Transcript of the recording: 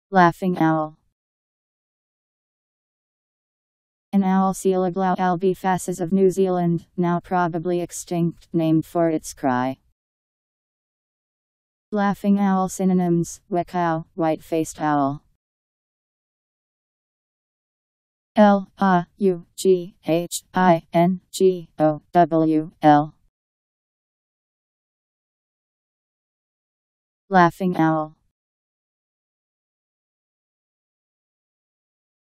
Laughing owl. An owl, Sceloglaux albifacies of New Zealand, now probably extinct, named for its cry. Laughing owl. Synonyms: whekau, white-faced owl. Laughingowl. Laughing owl.